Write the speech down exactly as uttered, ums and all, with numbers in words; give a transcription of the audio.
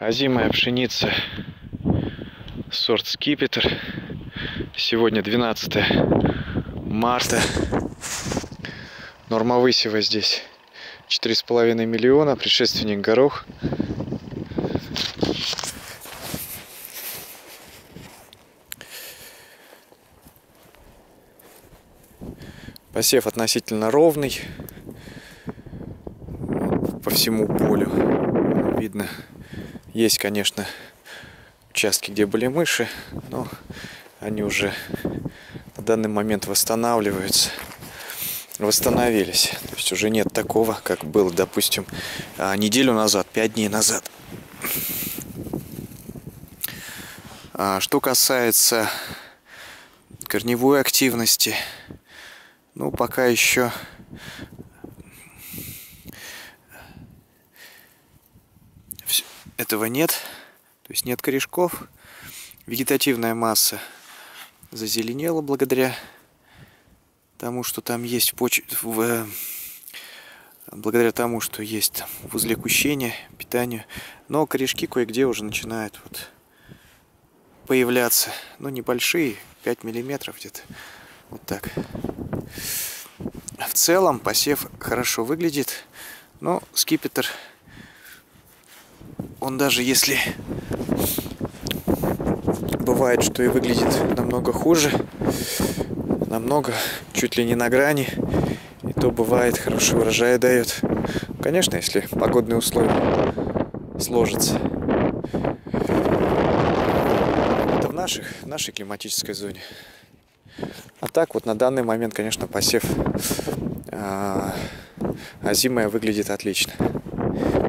Озимая пшеница, сорт Скипетр. Сегодня двенадцатое марта. Норма высева здесь четыре с половиной миллиона, предшественник горох. Посев относительно ровный по всему полю. Видно, есть, конечно, участки, где были мыши, но они уже на данный момент восстанавливаются. Восстановились. То есть уже нет такого, как было, допустим, неделю назад, пять дней назад. Что касается корневой активности, ну, пока еще этого нет. То есть нет корешков. Вегетативная масса зазеленела благодаря тому, что там есть в поч... в... благодаря тому, что есть там в узле кущения, питанию. Но корешки кое-где уже начинают вот появляться. Ну, небольшие, пять миллиметров где-то. Вот так. В целом посев хорошо выглядит. Но Скипетр, он даже если бывает, что и выглядит намного хуже, намного, чуть ли не на грани, и то бывает хороший урожай дает. Конечно, если погодные условия сложатся. Это в наших, в нашей климатической зоне. А так вот на данный момент, конечно, посев э, озимая выглядит отлично.